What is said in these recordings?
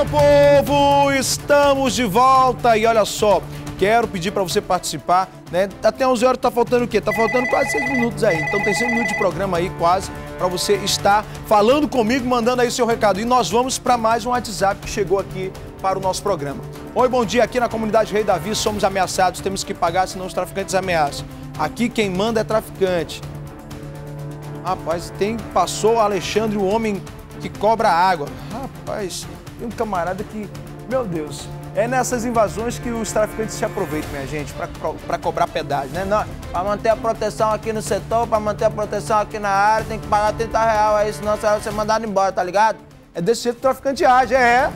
meu povo, estamos de volta e olha só, quero pedir para você participar, né? Até 11 horas tá faltando o quê? Tá faltando quase 6 minutos aí, então tem 6 minutos de programa aí quase para você estar falando comigo, mandando aí seu recado. E nós vamos para mais um WhatsApp que chegou aqui para o nosso programa. Oi, bom dia, aqui na comunidade Rei Davi somos ameaçados, temos que pagar senão os traficantes ameaçam. Aqui quem manda é traficante. Rapaz, passou o Alexandre, o homem que cobra água. Rapaz, tem um camarada que, meu Deus, é nessas invasões que os traficantes se aproveitam, minha gente, para cobrar pedágio, né? Para manter a proteção aqui no setor, para manter a proteção aqui na área, tem que pagar R$30 aí, senão você vai ser mandado embora, tá ligado? É desse jeito que o traficante age,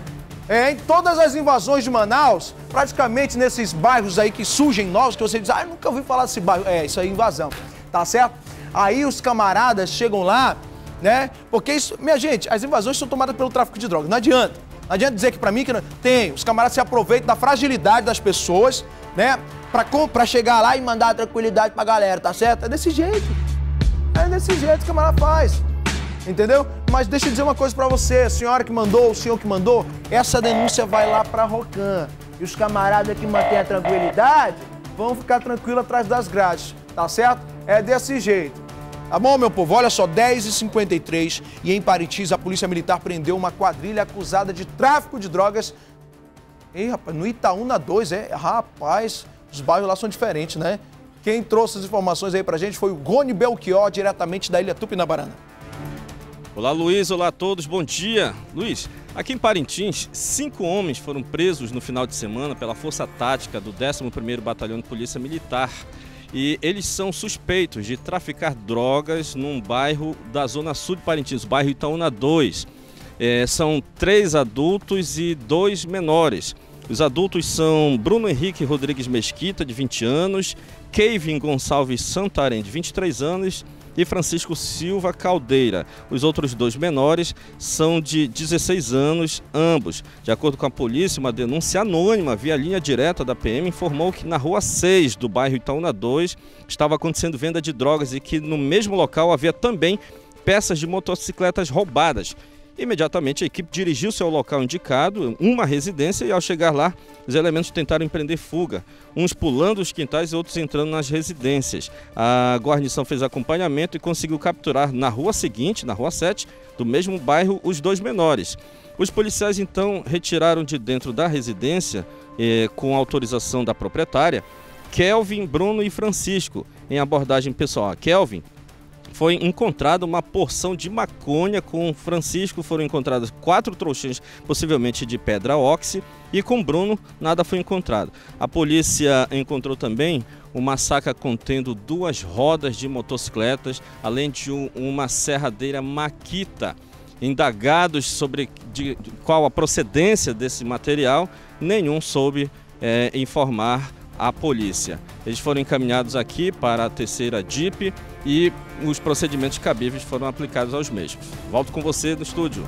em todas as invasões de Manaus, praticamente nesses bairros aí que surgem novos, que você diz, eu nunca ouvi falar desse bairro. Isso aí é invasão, tá certo? Aí os camaradas chegam lá, né? Porque isso, minha gente, as invasões são tomadas pelo tráfico de drogas. Não adianta. Não adianta dizer que pra mim que não tem. Os camaradas se aproveitam da fragilidade das pessoas, né? Pra chegar lá e mandar a tranquilidade pra galera, tá certo? É desse jeito. É desse jeito que o camarada faz. Entendeu? Mas deixa eu dizer uma coisa pra você, a senhora que mandou, o senhor que mandou, essa denúncia vai lá pra Rocan. E os camaradas que mantêm a tranquilidade vão ficar tranquilos atrás das grades, tá certo? É desse jeito. Tá bom, meu povo? Olha só, 10h53 e em Parintins a Polícia Militar prendeu uma quadrilha acusada de tráfico de drogas. Ei, rapaz, no Itaúna 2, rapaz, os bairros lá são diferentes, né? Quem trouxe as informações aí pra gente foi o Rony Belchior, diretamente da Ilha Tupinabarana. Olá, Luiz. Olá a todos. Bom dia. Luiz, aqui em Parintins, 5 homens foram presos no final de semana pela Força Tática do 11º Batalhão de Polícia Militar. E eles são suspeitos de traficar drogas num bairro da zona sul de Parintins, o bairro Itaúna 2. São 3 adultos e 2 menores. Os adultos são Bruno Henrique Rodrigues Mesquita, de 20 anos, Kevin Gonçalves Santarém, de 23 anos, e Francisco Silva Caldeira. Os outros 2 menores são de 16 anos, ambos. De acordo com a polícia, uma denúncia anônima via linha direta da PM informou que na rua 6 do bairro Itaúna 2 estava acontecendo venda de drogas e que no mesmo local havia também peças de motocicletas roubadas. Imediatamente a equipe dirigiu-se ao local indicado, uma residência, e ao chegar lá, os elementos tentaram empreender fuga, uns pulando os quintais e outros entrando nas residências. A guarnição fez acompanhamento e conseguiu capturar na rua seguinte, na rua 7, do mesmo bairro, os 2 menores. Os policiais então retiraram de dentro da residência, com autorização da proprietária, Kelvin, Bruno e Francisco. Em abordagem pessoal a Kelvin, foi encontrada uma porção de maconha. Com Francisco foram encontradas 4 trouxinhas, possivelmente de pedra óxido, e com Bruno nada foi encontrado. A polícia encontrou também uma saca contendo 2 rodas de motocicletas, além de uma serradeira Makita. Indagados sobre qual a procedência desse material, nenhum soube informar a polícia. Eles foram encaminhados aqui para a 3ª DIP e os procedimentos cabíveis foram aplicados aos mesmos. Volto com você no estúdio.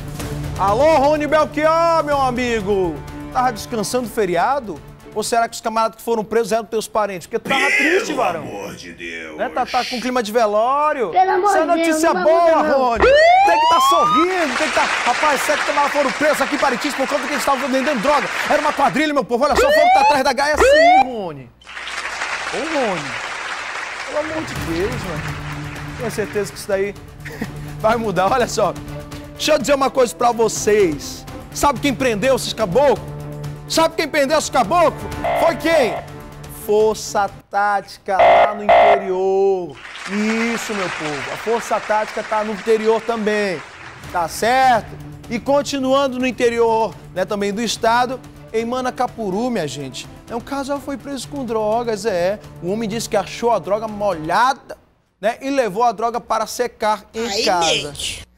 Alô, Rony Belchior, meu amigo! Tava descansando do feriado? Ou será que os camaradas que foram presos eram teus parentes? Porque tu tava triste, varão. Pelo amor de Deus. Né? Tá com clima de velório. Pelo amor Isso é de Deus, notícia não boa, não. Rony. Tem que estar sorrindo, tem que estar... Rapaz, 7 camaradas foram presos aqui em Parintins por conta que eles estavam vendendo droga. Era uma quadrilha, meu povo. Olha só, foram atrás da Gaia assim, Rony. Ô, Rony. Pelo amor de Deus, mano. Tenho certeza que isso daí vai mudar. Olha só. Deixa eu dizer uma coisa pra vocês. Sabe quem prendeu esses caboclos? Sabe quem prendeu esses caboclos? Foi quem? Força Tática lá no interior. Isso, meu povo. A Força Tática tá no interior também. Tá certo? E continuando no interior, né, também do estado, em Manacapuru, minha gente. Um casal foi preso com drogas, O homem disse que achou a droga molhada, né, e levou a droga para secar em casa.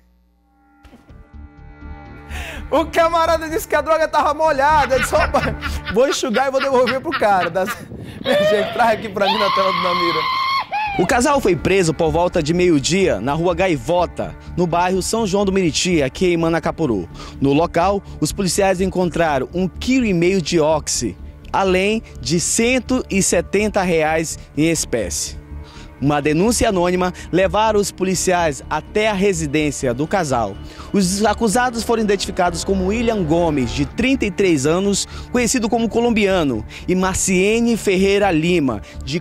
O camarada disse que a droga tava molhada. Ele disse, opa, vou enxugar e vou devolver pro cara. Gente, traz aqui pra mim na tela do Namira. O casal foi preso por volta de meio-dia na rua Gaivota, no bairro São João do Meriti, aqui em Manacapuru. No local, os policiais encontraram 1,5 kg de oxi, além de R$ 170 em espécie. Uma denúncia anônima levaram os policiais até a residência do casal. Os acusados foram identificados como William Gomes, de 33 anos, conhecido como colombiano, e Marciene Ferreira Lima, de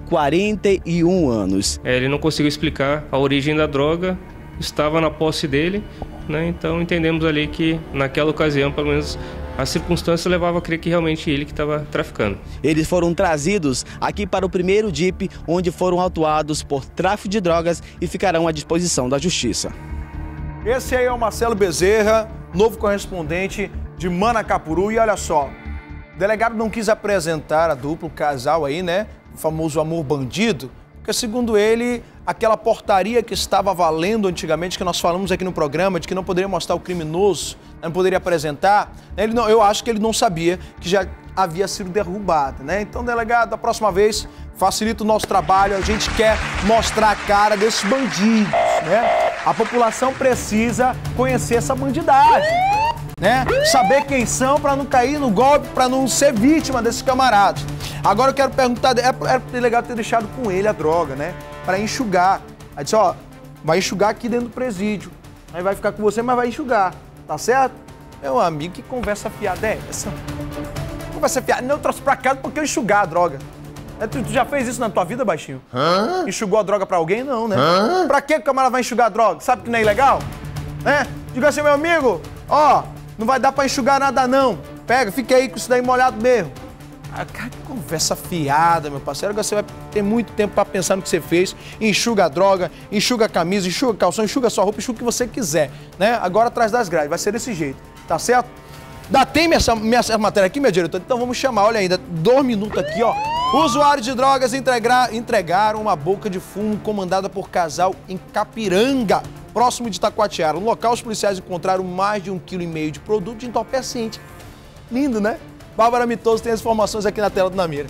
41 anos. Ele não conseguiu explicar a origem da droga, estava na posse dele, né? Então entendemos ali que naquela ocasião, pelo menos, a circunstância levava a crer que realmente ele que estava traficando. Eles foram trazidos aqui para o primeiro DIP, onde foram autuados por tráfico de drogas e ficarão à disposição da Justiça. Esse aí é o Marcelo Bezerra, novo correspondente de Manacapuru. E olha só, o delegado não quis apresentar a dupla, o casal aí, né? O famoso amor bandido, porque segundo ele, aquela portaria que estava valendo antigamente, que nós falamos aqui no programa, de que não poderia mostrar o criminoso, não poderia apresentar, eu acho que ele não sabia que já havia sido derrubada, né? Então, delegado, da próxima vez, facilita o nosso trabalho, a gente quer mostrar a cara desses bandidos, né? A população precisa conhecer essa bandidagem, né? Saber quem são para não cair no golpe, para não ser vítima desses camaradas. Agora eu quero perguntar, é legal ter deixado com ele a droga, né? Para enxugar. Aí disse, ó, vai enxugar aqui dentro do presídio. Aí vai ficar com você, mas vai enxugar. Tá certo? Meu amigo, que conversa fiada é essa? Conversa fiada. Não, eu trouxe pra casa porque eu enxugar a droga. Tu já fez isso na tua vida, baixinho? Enxugou a droga pra alguém? Não, né? Pra que o camarada vai enxugar a droga? Sabe que não é ilegal? Né? Diga assim, meu amigo, ó, não vai dar pra enxugar nada não. Pega, fica aí com isso daí molhado mesmo. Que conversa fiada, meu parceiro. Agora você vai ter muito tempo para pensar no que você fez. Enxuga a droga, enxuga a camisa, enxuga a calção, enxuga a sua roupa, enxuga o que você quiser, né? Agora atrás das grades, vai ser desse jeito, tá certo? Tem minha matéria aqui, minha diretora? Então vamos chamar, olha ainda, 2 minutos aqui, ó. Usuários de drogas entregaram uma boca de fumo comandada por casal em Capiranga, próximo de Itacoatiara. No local, os policiais encontraram mais de 1,5 kg de produto de entorpecente. Lindo, né? Bárbara Mitoso tem as informações aqui na tela do Namira.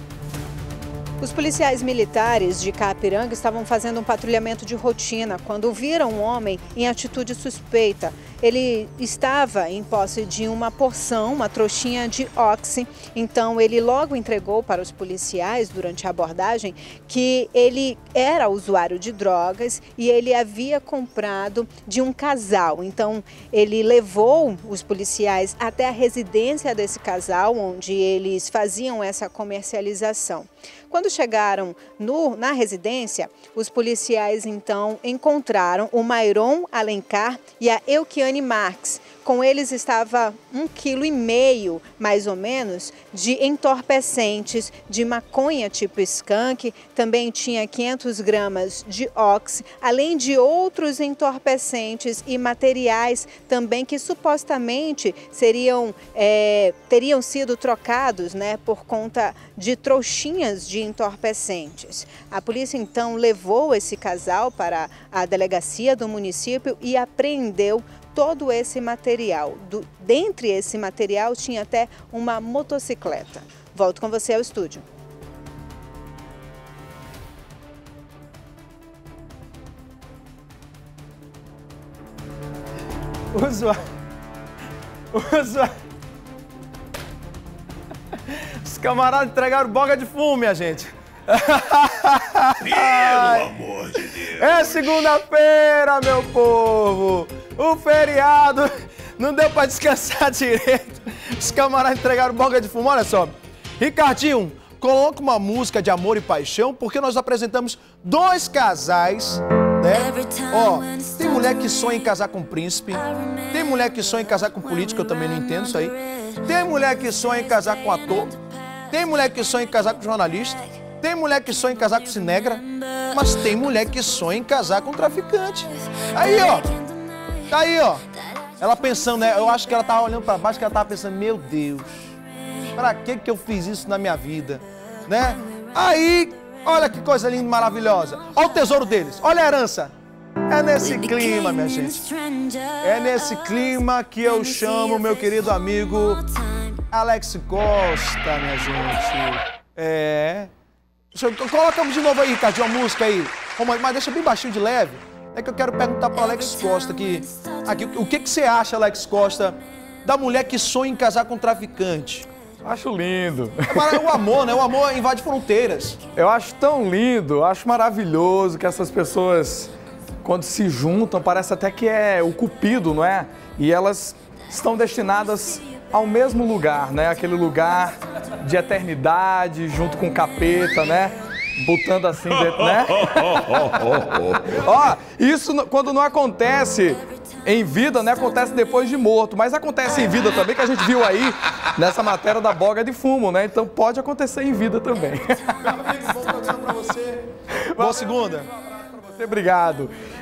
Os policiais militares de Capiranga estavam fazendo um patrulhamento de rotina quando viram um homem em atitude suspeita. Ele estava em posse de uma porção, uma trouxinha de oxi. Então ele logo entregou para os policiais durante a abordagem que ele era usuário de drogas e ele havia comprado de um casal. Então ele levou os policiais até a residência desse casal, onde eles faziam essa comercialização. Quando chegaram na residência, os policiais então encontraram o Mairon Alencar e a Elkiane Marques. Com eles estava 1,5 kg, mais ou menos, de entorpecentes, de maconha tipo skunk, também tinha 500 gramas de oxi, além de outros entorpecentes e materiais também que supostamente teriam sido trocados, né, por conta de trouxinhas de entorpecentes. A polícia então levou esse casal para a delegacia do município e apreendeu todo esse material. Dentre esse material tinha até uma motocicleta. Volto com você ao estúdio. Os camaradas entregaram boga de fumo, minha gente. Pelo amor de Deus. É segunda-feira, meu povo. O feriado não deu pra descansar direito. Os camaradas entregaram boga de fumo. Olha só. Ricardinho, coloca uma música de amor e paixão, porque nós apresentamos 2 casais, né? Ó, tem mulher que sonha em casar com príncipe, tem mulher que sonha em casar com político, eu também não entendo isso aí. Tem mulher que sonha em casar com ator, tem mulher que sonha em casar com jornalista, tem mulher que sonha em casar com cinegra, mas tem mulher que sonha em casar com traficante. Aí, ó. Tá aí, ó. Ela pensando, né? Eu acho que ela tava olhando pra baixo, que ela tava pensando, meu Deus, pra que eu fiz isso na minha vida, né? Aí, olha que coisa linda e maravilhosa. Olha o tesouro deles, olha a herança. É nesse clima, minha gente. É nesse clima que eu chamo meu querido amigo Alex Costa, minha gente. Coloca de novo aí, Ricardinho, a música aí. Mas deixa bem baixinho de leve. É que eu quero perguntar para Alex Costa aqui, o que você acha, Alex Costa, da mulher que sonha em casar com um traficante? Acho lindo. É o amor, né? O amor invade fronteiras. Eu acho tão lindo, acho maravilhoso que essas pessoas, quando se juntam, parece até que é o Cupido, não é? E elas estão destinadas ao mesmo lugar, né? Aquele lugar de eternidade, junto com o capeta, né? Botando assim dentro, né? Ó, isso quando não acontece em vida, né? Acontece depois de morto, mas acontece em vida também, que a gente viu aí nessa matéria da boga de fumo, né? Então pode acontecer em vida também. Bom programa pra você. Boa segunda. Obrigado.